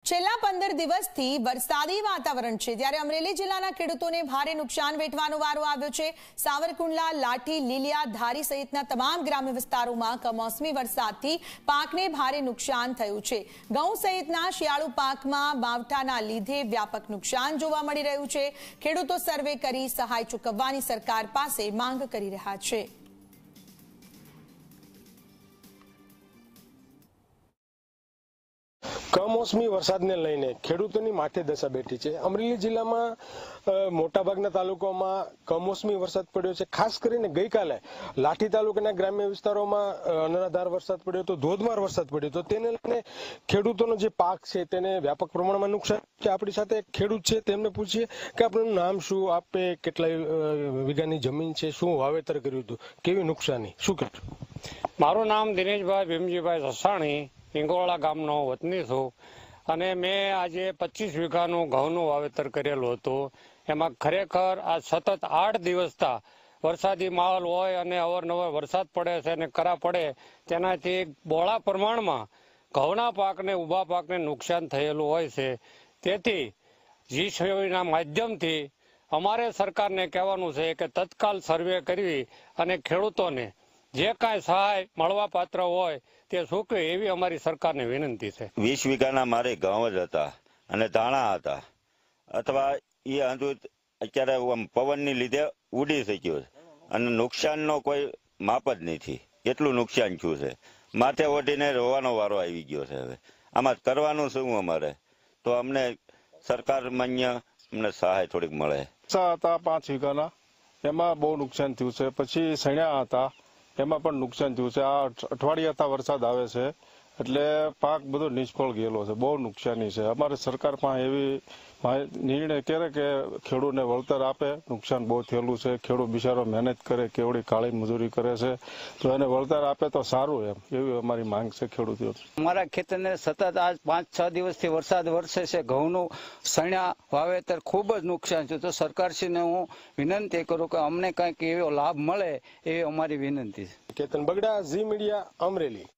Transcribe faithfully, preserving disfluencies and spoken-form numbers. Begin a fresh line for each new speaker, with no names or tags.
છેલ્લા પંદર દિવસથી વરસાદી વાતાવરણ છે ત્યારે અમરેલી જિલ્લાના ખેડૂતોને ભારે નુકસાન વેઠવાનો વારો આવ્યો છે। સાવરકુંડલા, લાઠી, લીલિયા, ધારી સહિતના તમામ ગ્રામ્ય વિસ્તારોમાં કમોસમી વરસાદથી પાકને ભારે નુકસાન થયું છે। ઘઉં સહિતના શિયાળુ પાકમાં માવઠાના લીધે વ્યાપક નુકસાન જોવા મળી રહ્યું છે। ખેડૂતો સર્વે કરી સહાય ચૂકવવાની સરકાર પાસે માંગ કરી રહ્યા છે।
કમોસમી વરસાદને લઈને ખેડૂતોની માથે દશા બેઠી છે। અમરેલી જિલ્લામાં મોટાભાગના તાલુકાઓમાં કમોસમી વરસાદ પડ્યો છે। ખાસ કરીને ગઈકાલે લાઠી તાલુકાના ગ્રામ્ય વિસ્તારોમાં અનરાધાર વરસાદ પડ્યો હતો, ધોધમાર વરસાદ પડ્યો હતો। તેને લઈને ખેડૂતોનો જે પાક છે તેને વ્યાપક પ્રમાણમાં નુકસાન છે। આપણી સાથે એક ખેડૂત છે, તેમને પૂછીએ કે આપણું નામ શું, આપે કેટલા વીઘાની જમીન છે, શું વાવેતર કર્યું હતું, કેવી નુકસાની, શું કહેશો?
મારું નામ દિનેશભાઈ ભીમજીભાઈ સસાણી, પિંગોળા ગામનો વતની છું અને મેં આજે પચીસ વીઘાનું ઘઉંનું વાવેતર કરેલું હતું। એમાં ખરેખર આ સતત આઠ દિવસથી વરસાદી માહોલ હોય અને અવારનવાર વરસાદ પડે છે અને કરા પડે તેનાથી બહોળા પ્રમાણમાં ઘઉંના પાકને, ઊભા પાકને નુકસાન થયેલું હોય છે। તેથી જીસીબીના માધ્યમથી અમારે સરકારને કહેવાનું છે કે તત્કાલ સર્વે કરવી અને ખેડૂતોને જે કાંઈ સહાય મળવા પાત્ર હોય તે ચૂકવે એવી અમારી સરકારને વિનંતી છે।
વીસ વીઘાના મારે ઘઉં જ હતા અને ધાણા હતા, અથવા એ હજુ અત્યારે પવનની લીધે ઉડી શક્યો છે અને નુકસાનનો કોઈ માપ જ નથી, એટલું નુકસાન થયું છે। માથે ઓઢીને રોવાનો વારો આવી ગયો છે। હવે આમાં કરવાનું શું અમારે? તો અમને સરકાર માન્ય અમને સહાય થોડીક મળે।
હતા પાંચ વીઘાના, એમાં બહુ નુકસાન થયું છે। પછી સણ્યા હતા, એમાં પણ નુકસાન થયું છે। આ અઠવાડિયાથી વરસાદ આવે છે એટલે પાક બધો નિષ્ફળ ગયેલો છે, બહુ નુકસાની છે। અમારે સરકાર પાસે એવી નિર્ણય કરે કે ખેડૂતને વળતર આપે, નુકસાન બહુ થયેલું છે। ખેડૂત બિચારો મહેનત કરે, કેવડી કાળી મજૂરી કરે છે, તો એને વળતર આપે તો સારું, એમ એવી અમારી માંગ છે ખેડૂતો।
અમારા ખેતરને સતત આજ પાંચ છ દિવસથી વરસાદ વરસે છે, ઘઉંનું સણ્યા વાવેતર ખૂબ જ નુકસાન છે। તો સરકારશ્રીને હું વિનંતી કરું કે અમને કંઈક એવો લાભ મળે એવી અમારી વિનંતી છે।
Ketan Bagda, Zee media, Amreli.